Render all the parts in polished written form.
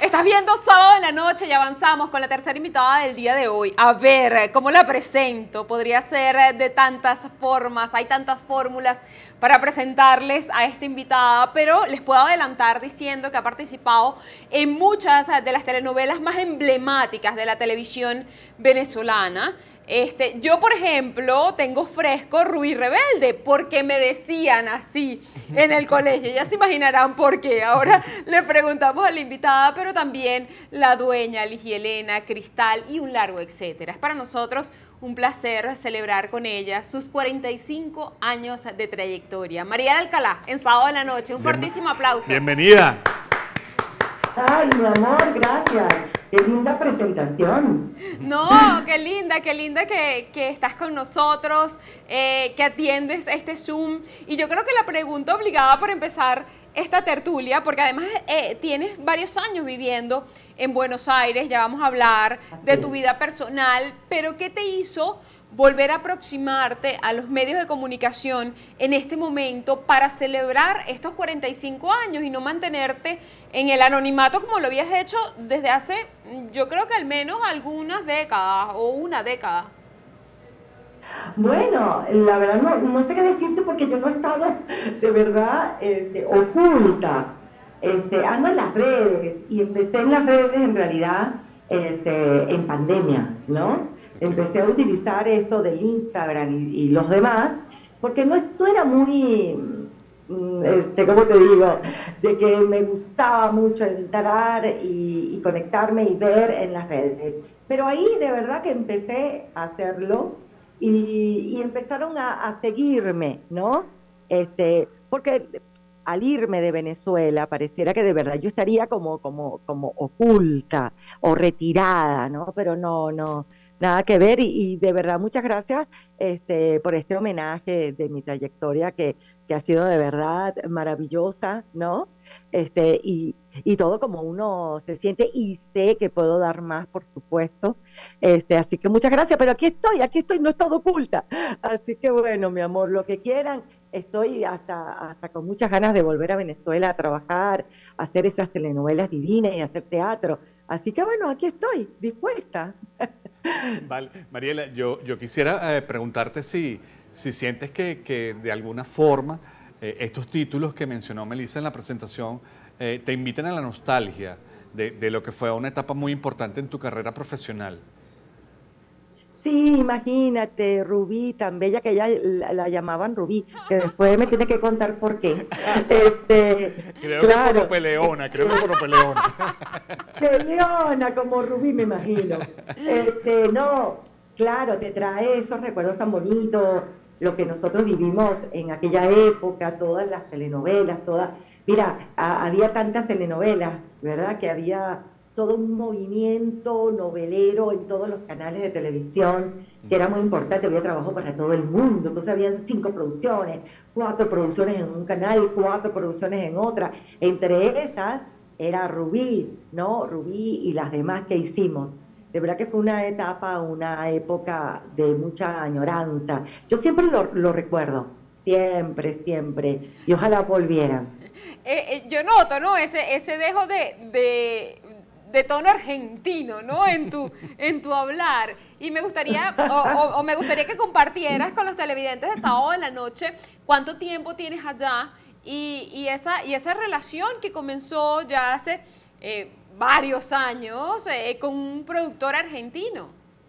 Estás viendo Sábado en la Noche y avanzamos con la tercera invitada del día de hoy. A ver, ¿cómo la presento? Podría ser de tantas formas, hay tantas fórmulas para presentarles a esta invitada, pero les puedo adelantar diciendo que ha participado en muchas de las telenovelas más emblemáticas de la televisión venezolana. Yo, por ejemplo, tengo fresco Rubí Rebelde, porque me decían así en el colegio. Ya se imaginarán por qué. Ahora le preguntamos a la invitada, pero también la dueña, Ligia Elena, Cristal y un largo etcétera. Es para nosotros un placer celebrar con ella sus 45 años de trayectoria. María Alcalá, en Sábado de la Noche. Un fuertísimo aplauso. Bienvenida. Ay, mi amor, gracias. Qué linda presentación. No, qué linda que estás con nosotros, que atiendes este Zoom. Y yo creo que la pregunta obligada para empezar esta tertulia, porque además tienes varios años viviendo en Buenos Aires, ya vamos a hablar de tu vida personal, pero ¿qué te hizo volver a aproximarte a los medios de comunicación en este momento para celebrar estos 45 años y no mantenerte en el anonimato como lo habías hecho desde hace, yo creo que al menos algunas décadas o una década? Bueno, la verdad no sé qué decirte porque yo no he estado de verdad oculta. Ando en las redes y empecé en las redes en realidad en pandemia, ¿no? Empecé a utilizar esto del Instagram y los demás porque no era muy, ¿cómo te digo? De que me gustaba mucho entrar y conectarme y ver en las redes. Pero ahí de verdad que empecé a hacerlo y empezaron a seguirme, ¿no? Porque al irme de Venezuela pareciera que de verdad yo estaría como oculta o retirada, ¿no? Pero no, nada que ver y de verdad muchas gracias por este homenaje de mi trayectoria que ha sido de verdad maravillosa, ¿no? Y todo como uno se siente y sé que puedo dar más, por supuesto. Así que muchas gracias, pero aquí estoy, no he estado oculta. Así que bueno, mi amor, lo que quieran, estoy hasta con muchas ganas de volver a Venezuela a trabajar, a hacer esas telenovelas divinas y hacer teatro. Así que bueno, aquí estoy, dispuesta. Vale, Mariela, yo quisiera preguntarte si sientes que de alguna forma estos títulos que mencionó Melissa en la presentación te invitan a la nostalgia de lo que fue una etapa muy importante en tu carrera profesional. Sí, imagínate, Rubí, tan bella que ella la llamaban Rubí, que después me tiene que contar por qué. Creo Claro, que por Peleona, Peleona, como Rubí, me imagino. No, claro, te trae esos recuerdos tan bonitos, lo que nosotros vivimos en aquella época, todas las telenovelas, todas. Mira, había tantas telenovelas, ¿verdad? Que había todo un movimiento novelero en todos los canales de televisión, que era muy importante, había trabajo para todo el mundo, entonces habían 5 producciones, 4 producciones en un canal, 4 producciones en otra, entre esas era Rubí, ¿no? Rubí y las demás que hicimos. De verdad que fue una etapa, una época de mucha añoranza. Yo siempre lo recuerdo, siempre, y ojalá volvieran. Yo noto, ¿no? Ese dejo de tono argentino, ¿no? En tu hablar. Y me gustaría, me gustaría que compartieras con los televidentes de Sábado de la Noche cuánto tiempo tienes allá y esa relación que comenzó ya hace varios años con un productor argentino.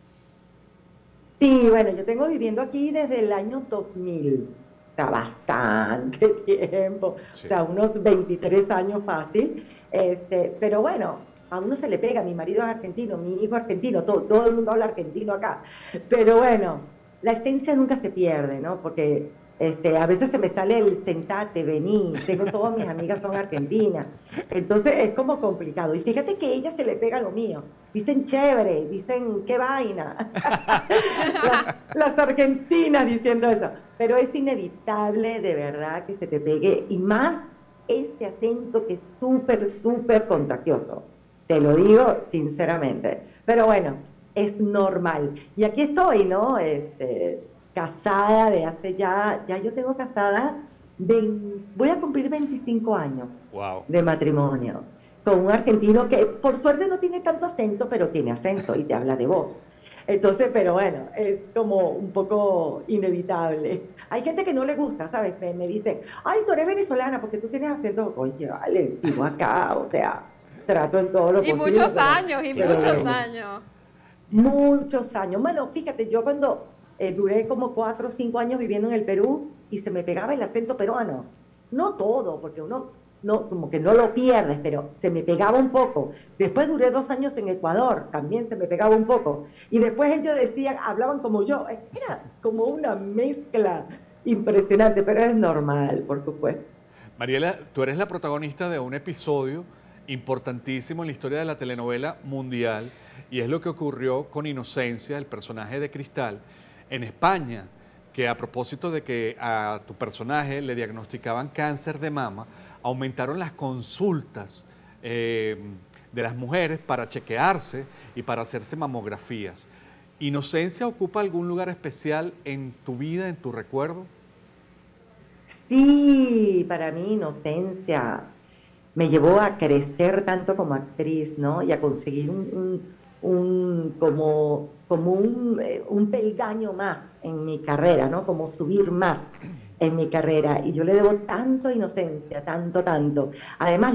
Sí, bueno, yo tengo viviendo aquí desde el año 2000, o sea, bastante tiempo, Sí. o sea, unos 23 años fácil, pero bueno, a uno se le pega, mi marido es argentino, mi hijo es argentino, todo el mundo habla argentino acá, pero bueno, la esencia nunca se pierde, ¿no? Porque a veces se me sale el sentate, vení, tengo todas mis amigas son argentinas, entonces es como complicado, y fíjate que a ella se le pega lo mío, dicen chévere, dicen qué vaina, las argentinas diciendo eso, pero es inevitable de verdad que se te pegue, y más ese acento que es súper contagioso, te lo digo sinceramente, pero bueno, es normal, y aquí estoy, ¿no? Casada de hace ya yo tengo casada, voy a cumplir 25 años Wow. de matrimonio. con un argentino que por suerte no tiene tanto acento, pero tiene acento y te habla de vos. Entonces, pero bueno, es como un poco inevitable. Hay gente que no le gusta, ¿sabes? Me dicen, ay, tú eres venezolana porque tú tienes acento. Oye, vale, vivo acá, o sea, trato en todo lo Y posible. muchos años, y pero muchos bueno, años. muchos años. Bueno, fíjate, yo cuando duré como 4 o 5 años viviendo en el Perú y se me pegaba el acento peruano. No todo, porque uno no, como que no lo pierdes, pero se me pegaba un poco. Después duré 2 años en Ecuador, también se me pegaba un poco. Y después ellos decían, hablaban como yo. Era como una mezcla impresionante, pero es normal, por supuesto. Mariela, tú eres la protagonista de un episodio importantísimo en la historia de la telenovela mundial y es lo que ocurrió con Inocencia, el personaje de Cristal, en España, que a propósito de que a tu personaje le diagnosticaban cáncer de mama, aumentaron las consultas de las mujeres para chequearse y para hacerse mamografías. ¿Inocencia ocupa algún lugar especial en tu vida, en tu recuerdo? Sí, para mí Inocencia me llevó a crecer tanto como actriz, ¿no? Y a conseguir un peldaño más en mi carrera, ¿no? Como subir más en mi carrera. Y yo le debo tanto a Inocencia, tanto, tanto. Además,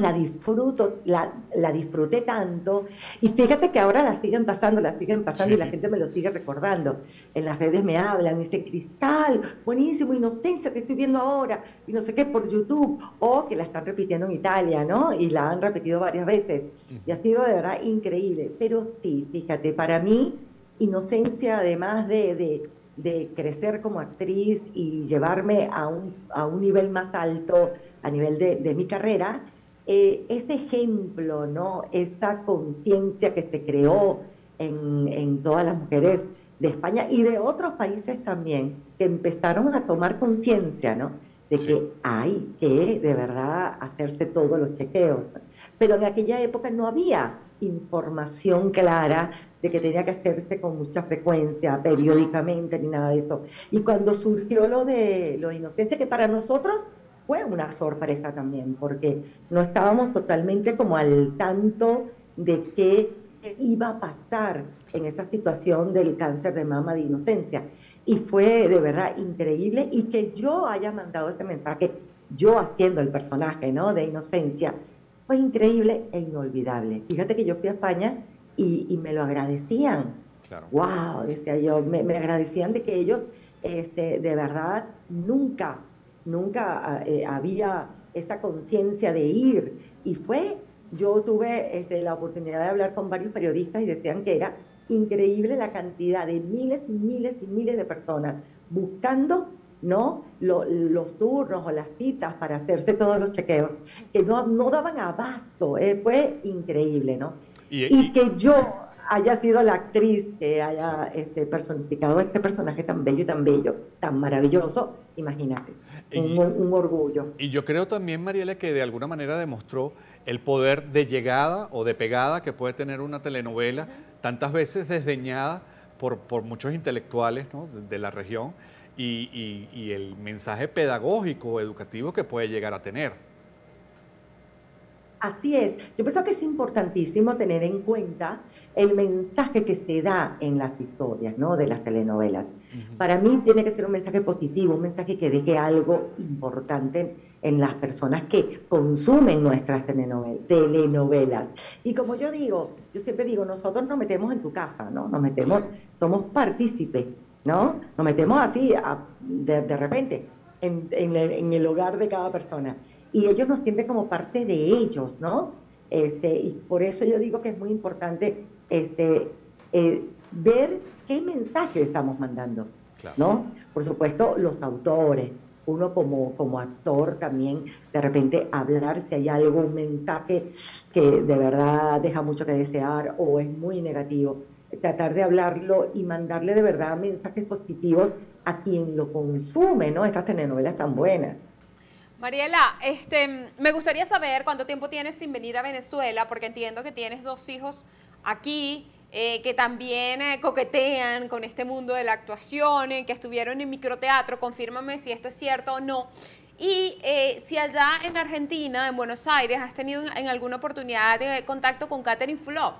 la disfruté tanto. Y fíjate que ahora la siguen pasando Sí. y la gente me lo sigue recordando. En las redes me hablan, me dicen, Cristal, buenísimo, Inocencia, te estoy viendo ahora. Y no sé qué, por YouTube. O que la están repitiendo en Italia, ¿no? Y la han repetido varias veces. Y ha sido de verdad increíble. Pero sí, fíjate, para mí, Inocencia, además de crecer como actriz y llevarme a un nivel más alto, a nivel de mi carrera, ese ejemplo, ¿no? Esa conciencia que se creó en todas las mujeres de España y de otros países también, que empezaron a tomar conciencia, ¿no? De Sí. que hay que de verdad hacerse todos los chequeos. Pero en aquella época no había información clara de que tenía que hacerse con mucha frecuencia, periódicamente, ni nada de eso. Y cuando surgió lo de Inocencia, que para nosotros fue una sorpresa también, porque no estábamos totalmente como al tanto de qué iba a pasar en esa situación del cáncer de mama de Inocencia. Y fue de verdad increíble y que yo haya mandado ese mensaje, yo haciendo el personaje, ¿no? De Inocencia, fue increíble e inolvidable. Fíjate que yo fui a España y me lo agradecían. Claro. Wow, decía yo, me agradecían de que ellos, de verdad, nunca había esa conciencia de ir. Y yo tuve la oportunidad de hablar con varios periodistas y decían que era increíble la cantidad de miles y miles y miles de personas buscando, ¿no? Los turnos o las citas para hacerse todos los chequeos, que no daban abasto. Fue increíble, ¿no? Y que yo haya sido la actriz que haya personificado este personaje tan bello, tan maravilloso, imagínate, un orgullo. Y yo creo también, Mariela, que de alguna manera demostró el poder de llegada o de pegada que puede tener una telenovela, tantas veces desdeñada por muchos intelectuales, ¿no?, de la región, y el mensaje pedagógico, educativo que puede llegar a tener. Así es. Yo pienso que es importantísimo tener en cuenta el mensaje que se da en las historias, ¿no?, de las telenovelas. Para mí tiene que ser un mensaje positivo, un mensaje que deje algo importante en las personas que consumen nuestras telenovelas. Y como yo siempre digo, nosotros nos metemos en tu casa, ¿no? Somos partícipes, ¿no? Nos metemos así, de repente, en el hogar de cada persona. Y ellos nos sienten como parte de ellos, ¿no? Y por eso yo digo que es muy importante ver qué mensaje estamos mandando, Claro. ¿no? Por supuesto, los autores, uno como actor también, de repente hablar si hay algo, un mensaje que de verdad deja mucho que desear o es muy negativo, tratar de hablarlo y mandarle de verdad mensajes positivos a quien lo consume, ¿no? Estas telenovelas tan buenas. Mariela, me gustaría saber cuánto tiempo tienes sin venir a Venezuela, porque entiendo que tienes 2 hijos aquí, que también coquetean con este mundo de la actuación, que estuvieron en microteatro. Confírmame si esto es cierto o no. Y si allá en Argentina, en Buenos Aires, has tenido en alguna oportunidad de contacto con Catherine Fulop.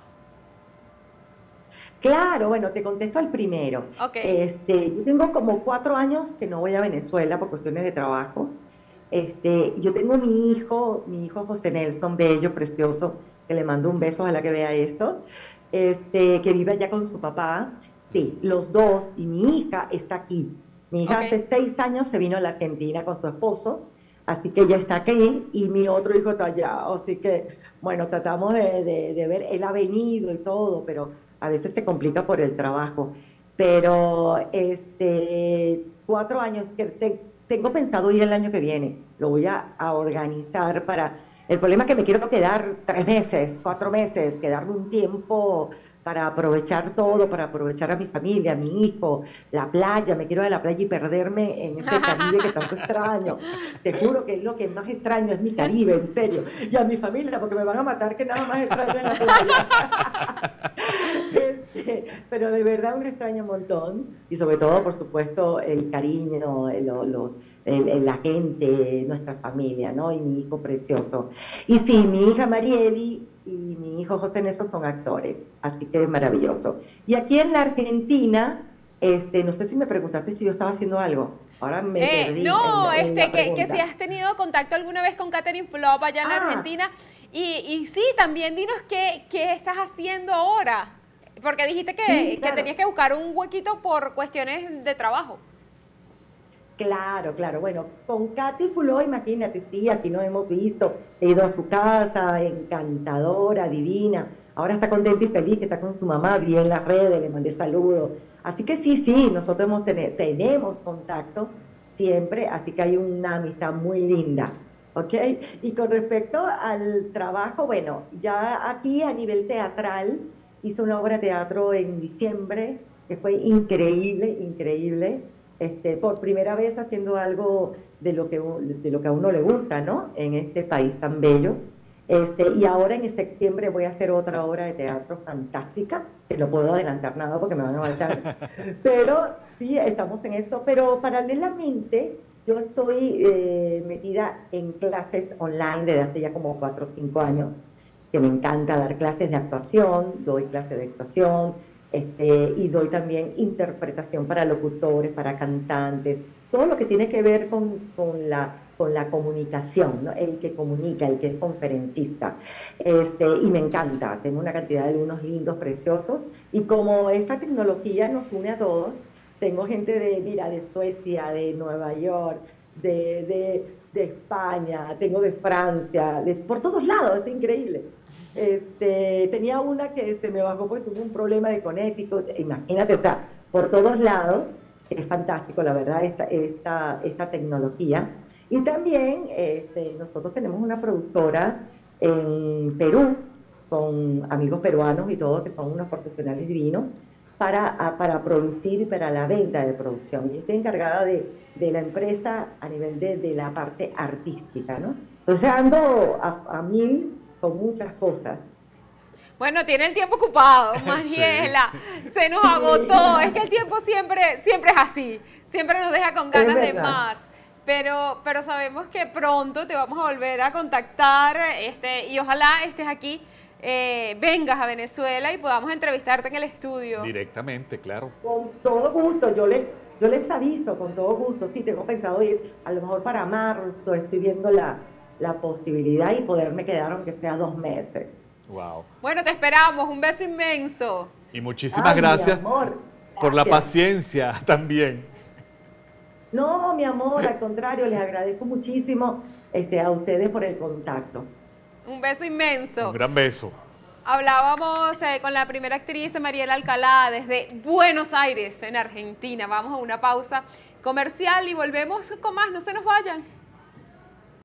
Claro, bueno, te contesto al primero. Ok. Yo tengo como 4 años que no voy a Venezuela por cuestiones de trabajo. Yo tengo mi hijo José Nelson, bello, precioso, que le mando un beso, ojalá que vea esto, que vive allá con su papá. Sí, los dos, y mi hija está aquí. Mi hija Ok. hace 6 años se vino a la Argentina con su esposo, así que ella está aquí, y mi otro hijo está allá. Así que, bueno, tratamos de ver, él ha venido y todo, pero a veces se complica por el trabajo. Pero 4 años que tengo pensado ir el año que viene. Lo voy a organizar para... El problema es que me quiero quedar 3 meses, 4 meses, quedarme un tiempo para aprovechar todo, para aprovechar a mi familia, a mi hijo, la playa. Me quiero ir a la playa y perderme en este Caribe que tanto extraño. Te juro que es lo que más extraño, es mi Caribe, en serio. Y a mi familia, porque me van a matar, que nada más extraño en la playa. Pero de verdad un extraño un montón, y sobre todo, por supuesto, el cariño, la gente, nuestra familia, ¿no? Y mi hijo precioso. Y sí, mi hija Marieli y mi hijo José Nelson son actores, así que es maravilloso. Y aquí en la Argentina, no sé si me preguntaste si yo estaba haciendo algo. Ahora me perdí No, en la que si pregunta. has tenido contacto alguna vez con Catherine Fulop allá en la Argentina. Y sí, también dinos qué estás haciendo ahora. Porque dijiste Sí, que claro. tenías que buscar un huequito por cuestiones de trabajo. Claro, claro. Bueno, con Katy Fuló, imagínate, sí, aquí nos hemos visto. He ido a su casa, encantadora, divina. Ahora está contenta y feliz, que está con su mamá, vi en las redes, le mandé saludos. Así que sí, nosotros tenemos contacto siempre, así que hay una amistad muy linda. ¿Ok? Y con respecto al trabajo, bueno, ya aquí a nivel teatral, hice una obra de teatro en diciembre, que fue increíble, increíble. Por primera vez haciendo algo de lo que a uno le gusta, ¿no? En este país tan bello. Y ahora en septiembre voy a hacer otra obra de teatro fantástica, que no puedo adelantar nada porque me van a matar, pero sí, estamos en eso. Pero paralelamente, yo estoy metida en clases online desde hace ya como 4 o 5 años, que me encanta dar clases de actuación, doy clases de actuación, y doy también interpretación para locutores, para cantantes, todo lo que tiene que ver con la comunicación, ¿no? El que comunica, el que es conferencista. Y me encanta, tengo una cantidad de alumnos lindos, preciosos, y como esta tecnología nos une a todos, tengo gente de Suecia, de Nueva York, de España, tengo de Francia, por todos lados, es increíble. Tenía una que se me bajó porque tuvo un problema de Connecticut, imagínate, o sea, por todos lados, es fantástico, la verdad, esta tecnología. Y también nosotros tenemos una productora en Perú, con amigos peruanos y todos, que son unos profesionales divinos, para producir y para la venta de producción. Y estoy encargada de la empresa a nivel de la parte artística, ¿no? Entonces ando a mil con muchas cosas. Bueno, tiene el tiempo ocupado, Mariela. Se nos agotó. Es que el tiempo siempre es así. Siempre nos deja con ganas de más. Pero sabemos que pronto te vamos a volver a contactar, y ojalá estés aquí, vengas a Venezuela y podamos entrevistarte en el estudio. Directamente, claro. Con todo gusto, yo les aviso, con todo gusto. Sí, tengo pensado ir a lo mejor para marzo, estoy viendo la posibilidad y poderme quedar aunque sea 2 meses. Wow. Bueno, te esperamos, un beso inmenso. Y muchísimas gracias por la paciencia también. No, mi amor, al contrario, les agradezco muchísimo a ustedes por el contacto. Un beso inmenso. Un gran beso. Hablábamos con la primera actriz, Mariela Alcalá, desde Buenos Aires, en Argentina. Vamos a una pausa comercial y volvemos con más, no se nos vayan.